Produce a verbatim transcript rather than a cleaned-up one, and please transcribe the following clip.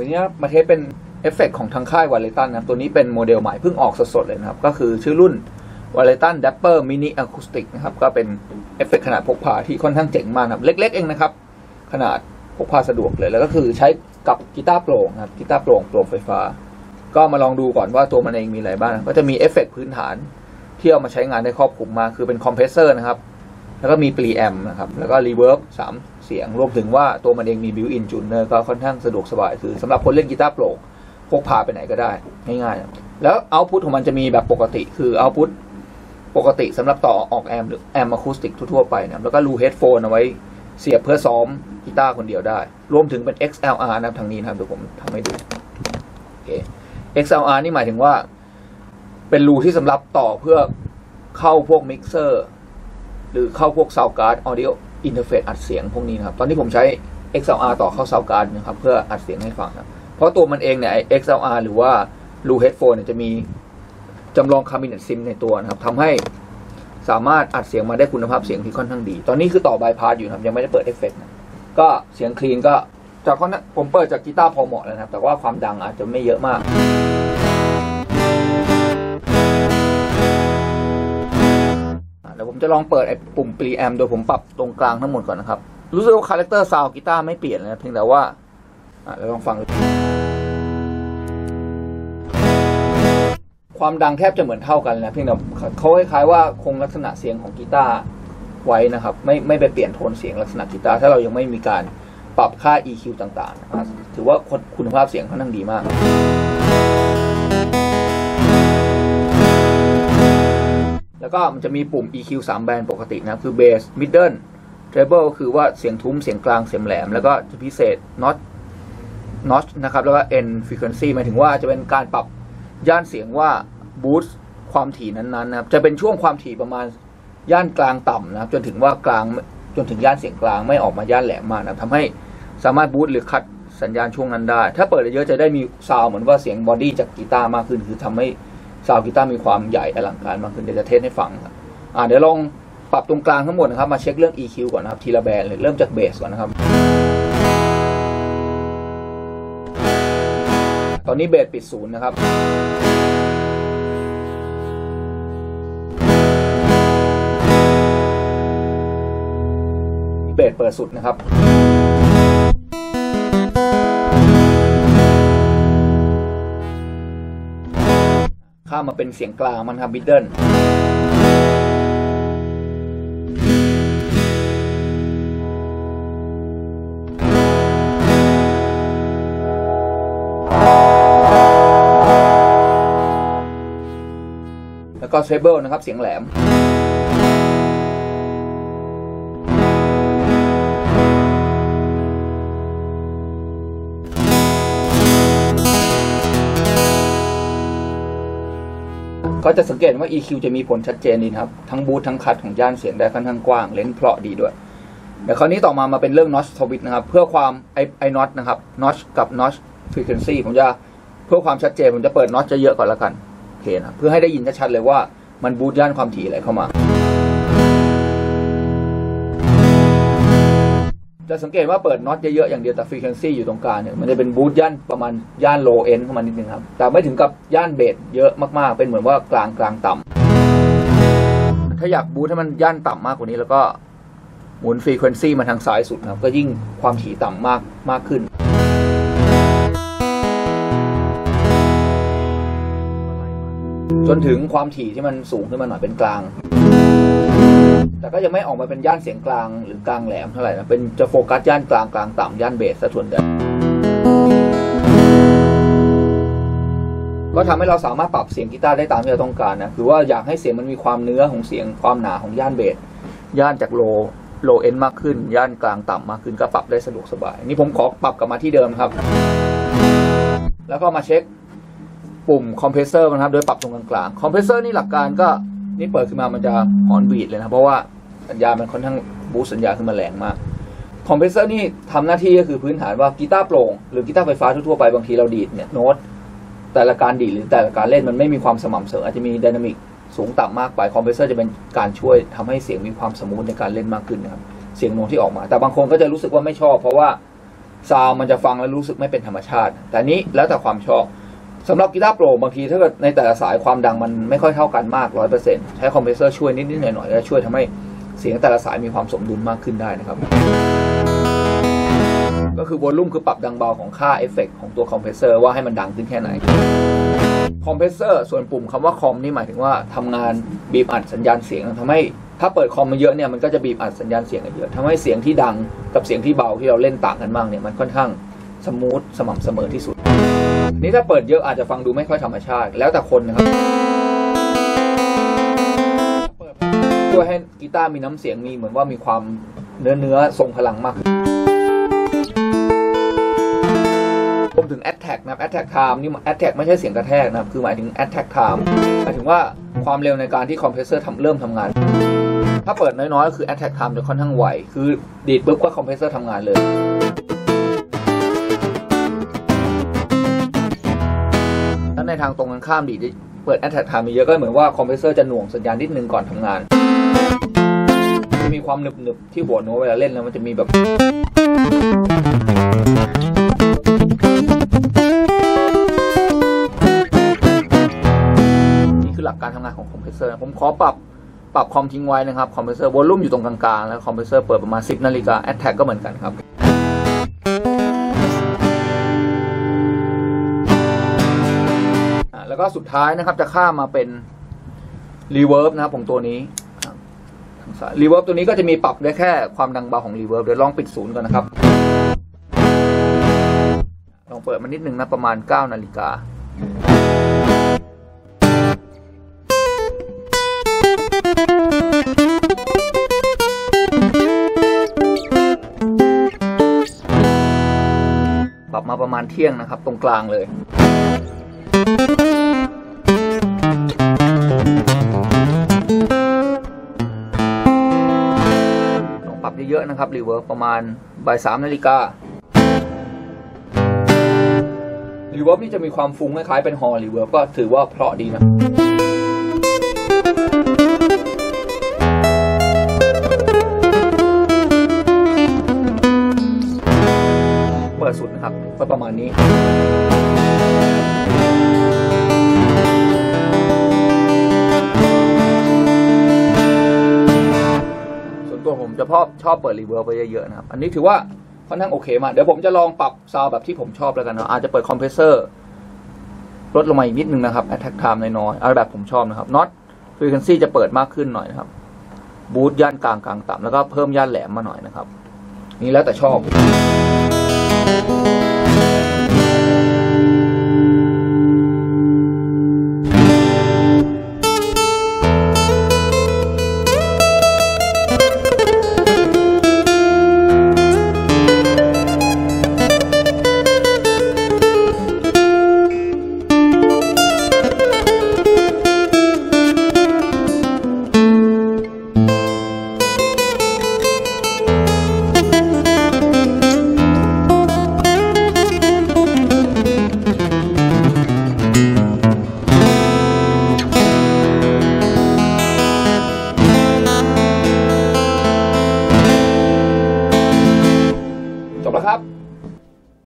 วันนี้มาเทสเป็นเอฟเฟกต์ของทางค่ายวาเลตันนะครับตัวนี้เป็นโมเดลใหม่เพิ่งออกสดๆเลยนะครับก็คือชื่อรุ่นวาเลตันดัปเปอร์มินิอะคูสติกนะครับก็เป็นเอฟเฟกต์ขนาดพกพาที่ค่อนข้างเจ๋งมากครับเล็กๆเองนะครับขนาดพกพาสะดวกเลยแล้วก็คือใช้กับกีตาร์โปร่งครับกีตาร์โปร่งโปร่งไฟฟ้าก็มาลองดูก่อนว่าตัวมันเองมีอะไรบ้างก็จะมีเอฟเฟกต์พื้นฐานที่เอามาใช้งานได้ครอบคลุมมากคือเป็นคอมเพรสเซอร์นะครับแล้วก็มีปรีแอมนะครับแล้วก็รีเวิร์บสามเสียงรวมถึงว่าตัวมันเองมีบิวอินจูนเนอร์ก็ค่อนข้างสะดวกสบายคือสำหรับคนเล่นกีตาร์โปร่งพกพาไปไหนก็ได้ง่ายๆแล้วเอาต์พุตของมันจะมีแบบปกติคือเอาต์พุตปกติสำหรับต่อออกแอมหรือแอมอะคูสติกทั่วๆไปนะแล้วก็รูเฮดโฟนเอาไว้เสียบเพื่อซ้อมกีตาร์คนเดียวได้รวมถึงเป็น เอ็กซ์ แอล อาร์ นะครับทางนี้นะครับเดี๋ยวผมทำให้ดูโอเค เอ็กซ์ แอล อาร์ นี่หมายถึงว่าเป็นรูที่สำหรับต่อเพื่อเข้าพวกมิกเซอร์หรือเข้าพวกซาวด์การ์ดออดิโออินเทอร์เฟซอัดเสียงพวกนี้นะครับตอนนี้ผมใช้ เอ็กซ์ แอล อาร์ ต่อเข้าซาวด์การ์ดนะครับเพื่ออัดเสียงให้ฟังนะเพราะตัวมันเองเนี่ย เอ็กซ์ แอล อาร์ หรือว่ารูเฮดโฟนเนี่ยจะมีจำลองคาบิเนตซิมในตัวนะครับทำให้สามารถอัดเสียงมาได้คุณภาพเสียงที่ค่อนข้างดีตอนนี้คือต่อบายพาสอยู่นะครับยังไม่ได้เปิดเอฟเฟกต์นะก็เสียงคลีนก็จากข้อนั้นผมเปิดจากกีตาร์พอเหมาะแล้วนะครับแต่ว่าความดังอาจจะไม่เยอะมากเดี๋ยวผมจะลองเปิดไอ้ปุ่ม preamp โดยผมปรับตรงกลางทั้งหมดก่อนนะครับรู้สึกว่าคาแรคเตอร์ซาวด์กีตาร์ไม่เปลี่ยนเลยนะเพียงแต่ว่าเราลองฟังความดังแทบจะเหมือนเท่ากันนะเพียงแต่เขาคล้ายๆว่าคงลักษณะเสียงของกีตาร์ไว้นะครับไม่ไม่ไปเปลี่ยนโทนเสียงลักษณะกีตาร์ถ้าเรายังไม่มีการปรับค่า อี คิว ต่างๆนะครับถือว่าคุณภาพเสียงค่อนข้างดีมากแล้วก็มันจะมีปุ่ม อี คิว สาม แบนด์ปกตินะคือ Bass Middle Treble คือว่าเสียงทุ้มเสียงกลางเสียงแหลมแล้วก็จะพิเศษ Notch Notch นะครับแล้วก็ End Frequency หมายถึงว่าจะเป็นการปรับย่านเสียงว่า Boost ความถี่นั้นๆนะครับจะเป็นช่วงความถี่ประมาณย่านกลางต่ำนะครับจนถึงว่ากลางจนถึงย่านเสียงกลางไม่ออกมาย่านแหลมมากนะทำให้สามารถบูสต์หรือคัดสัญญาณช่วงนั้นได้ถ้าเปิดเยอะจะได้มีซาวเหมือนว่าเสียงบอดี้จากกีตาร์มากขึ้นคือทำให้ซาวกีตาร์มีความใหญ่อลังการมากขึ้นเดี๋ยวจะเทสให้ฟังครับอ่าเดี๋ยวลองปรับตรงกลางทั้งหมดนะครับมาเช็คเรื่อง อี คิว ก่อนนะครับทีละแบนด์เลยเริ่มจากเบสก่อนนะครับตอนนี้เบสปิดศูนย์นะครับเบสเปิดสุดนะครับข้ามมาเป็นเสียงกลางมันครับมิดเดิลแล้วก็เทรเบิลนะครับเสียงแหลมก็จะสังเกตว่า อี คิว จะมีผลชัดเจนดีครับทั้งบูททั้งคัทของย่านเสียงได้ค่อนข้างกว้างเลนส์เพราะดีด้วยเดี๋ยวคราวนี้ต่อมามาเป็นเรื่อง notch switch นะครับเพื่อความไอไอ notch นะครับ notch กับ notch frequency ผมจะเพื่อความชัดเจนผมจะเปิด notch จะเยอะก่อนละกันโอเคนะเพื่อให้ได้ยินชัดๆเลยว่ามันบูทย่านความถี่อะไรเข้ามาจะสังเกตว่าเปิดน็อตเยอะๆอย่างเดียวแต่ฟรีเควนซีอยู่ตรงกลางเนี่ยมันจะเป็นบูทย่านประมาณย่านโลเอนด์เข้ามานิดนึงครับแต่ไม่ถึงกับย่านเบสเยอะมากๆเป็นเหมือนว่ากลางกลางต่ำถ้าอยากบูทให้มันย่านต่ำมากกว่านี้แล้วก็หมุนฟรีเควนซีมาทางซ้ายสุดครับก็ยิ่งความถี่ต่ำมากมากขึ้นจนถึงความถี่ที่มันสูงขึ้นมาหน่อยเป็นกลางแต่ก็ยังไม่ออกมาเป็นย่านเสียงกลางหรือกลางแหลมเท่าไหร่นะเป็นจะโฟกัสย่านกลางกลางต่ำย่านเบสซะส่วนใหญ่ก็ทำให้เราสามารถปรับเสียงกีตาร์ได้ตามที่เราต้องการนะคือว่าอยากให้เสียงมันมีความเนื้อของเสียงความหนาของย่านเบสย่านจากโลโลเอนด์มากขึ้นย่านกลางต่ำมากขึ้นก็ปรับได้สะดวกสบายนี่ผมขอปรับกลับมาที่เดิมครับแล้วก็มาเช็คปุ่มคอมเพรสเซอร์นะครับโดยปรับตรงกลางๆคอมเพรสเซอร์นี่หลักการก็นี่เปิดขึ้นมามันจะหอนบีดเลยนะเพราะว่าสัญญาณมันค่อนข้างบูสต์สัญญาณขึ้นมาแรงมากคอมเพรสเซอร์นี่ทำหน้าที่ก็คือพื้นฐานว่ากีตาร์โปร่งหรือกีตาร์ไฟฟ้าทั่วๆไปบางทีเราดีดเนี่ยโน้ตแต่ละการดีดหรือแต่ละการเล่นมันไม่มีความสม่ำเสมออาจจะมีไดนามิกสูงต่ำมากไปคอมเพรสเซอร์จะเป็นการช่วยทำให้เสียงมีความสมูทในการเล่นมากขึ้นนะครับเสียงโน้ตที่ออกมาแต่บางคนก็จะรู้สึกว่าไม่ชอบเพราะว่าซาวมันจะฟังแล้วรู้สึกไม่เป็นธรรมชาติแต่นี้แล้วแต่ความชอบสำหรับกีตาร์โปร่งบางทีถ้าเกิดในแต่ละสายความดังมันไม่ค่อยเท่ากันมาก ร้อยเปอร์เซ็นต์ ใช้คอมเพรสเซอร์ช่วยนิดๆหน่อยๆแล้วช่วยทำให้เสียงแต่ละสายมีความสมดุลมากขึ้นได้นะครับก็คือวอลลุ่มคือปรับดังเบาของค่าเอฟเฟกต์ของตัวคอมเพรสเซอร์ว่าให้มันดังขึ้นแค่ไหนคอมเพรสเซอร์ส่วนปุ่มคำว่าคอมนี่หมายถึงว่าทำงานบีบอัดสัญญาณเสียงทำให้ถ้าเปิดคอมมาเยอะเนี่ยมันก็จะบีบอัดสัญญาณเสียงกันเยอะทำให้เสียงที่ดังกับเสียงที่เบาที่เราเล่นต่างกันมากเนี่ยมันค่อนข้างสมูทสม่ำเสมอที่สุดนี่ถ้าเปิดเยอะอาจจะฟังดูไม่ค่อยธรรมชาติแล้วแต่คนนะครับช่วยให้กีตาร์มีน้ำเสียงมีเหมือนว่ามีความเนื้อเนื้อทรงพลังมากรวมถึง attack นะครับ attack time นี่ attack ไม่ใช่เสียงกระแทกนะครับคือหมายถึง attack time หมายถึงว่าความเร็วในการที่คอมเพรสเซอร์ทำเริ่มทำงานถ้าเปิดน้อยๆก็คือ attack time จะค่อนข้างไวคือดีดปุ๊บก็คอมเพรสเซอร์ทำงานเลยถ้าในทางตรงกันข้ามดีดเปิด attack time มีเยอะก็เหมือนว่าคอมเพรสเซอร์จะหน่วงสัญญาณนิดนึงก่อนทำงานจะมีความหนึบๆที่หัวโน้ตเวลาเล่นแล้วมันจะมีแบบหลักการทำงานของคอมเพรสเซอร์ผมขอปรับปรับคอมทิ้งไว้นะครับคอมเพรสเซอร์วอลลุ่มอยู่ตรงกลางๆแล้วคอมเพรสเซอร์เปิดประมาณสิบนาฬิกาแอทแทกก็เหมือนกันครับแล้วก็สุดท้ายนะครับจะข้ามมาเป็นรีเวิร์บนะครับผมตัวนี้รีเวิร์บตัวนี้ก็จะมีปรับได้แค่ความดังเบาของรีเวิร์บเดี๋ยวลองปิดศูนย์ก่อนนะครับลองเปิดมานิดนึงนะประมาณเก้านาฬิกาปรับมาประมาณเที่ยงนะครับตรงกลางเลยลองปรับเยอะๆนะครับรีเวิร์บประมาณบ่ายสามนาฬิการีเวิร์บนี่จะมีความฟุ้งคล้ายๆเป็นฮอลรีเวิร์บก็ถือว่าเพราะดีนะเปิดสุดนะครับก็ประมาณนี้ส่วนตัวผมจะชอบชอบเปิดรีเวิร์บไปเยอะๆนะครับอันนี้ถือว่าค่อนข้างโอเคมากเดี๋ยวผมจะลองปรับซาวด์แบบที่ผมชอบแล้วกันนะอาจจะเปิดคอมเพรสเซอร์ลดลงมาอีกนิดนึงนะครับ attack time น้อยๆเอาแบบผมชอบนะครับ not frequency จะเปิดมากขึ้นหน่อยนะครับบูทย่านกลางกลางต่ำแล้วก็เพิ่มย่านแหลมมาหน่อยนะครับนี่แล้วแต่ชอบ